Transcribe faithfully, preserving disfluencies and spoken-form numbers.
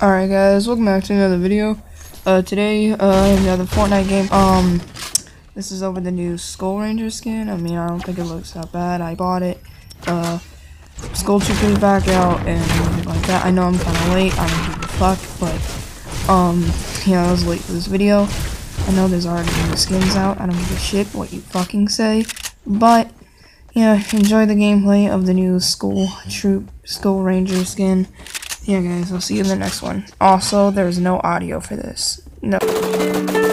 Alright guys, welcome back to another video. Uh, today, uh, another Fortnite game. Um, this is over the new Skull Ranger skin. I mean, I don't think it looks that bad. I bought it. Uh, Skull Trooper's back out and everything like that. I know I'm kind of late. I don't give a fuck, but, um, yeah, I was late for this video. I know there's already new skins out. I don't give a shit what you fucking say. But, yeah, enjoy the gameplay of the new Skull Troop, Skull Ranger skin. Yeah guys, I'll see you in the next one. Also, there's no audio for this. No.